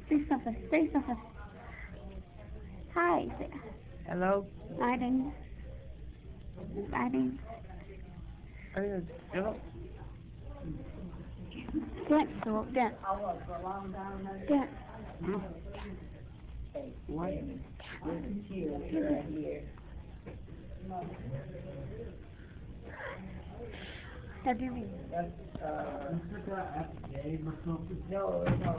Say something. Say something. Hi. Hello? My name. My name. Hello? Dance. So dance. Dance. Hmm? What? What do you mean?